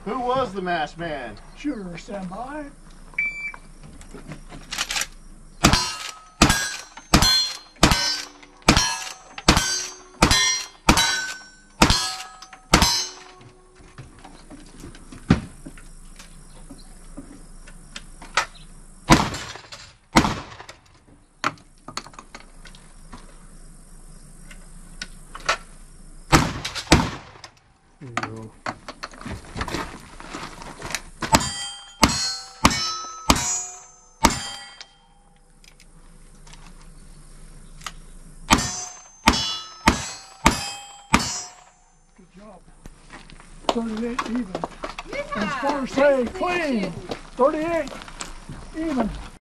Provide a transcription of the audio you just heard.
Who was the masked man? Sure, stand by. There you go. Good job. 38 even. Yeah, And scores say clean. 38 even.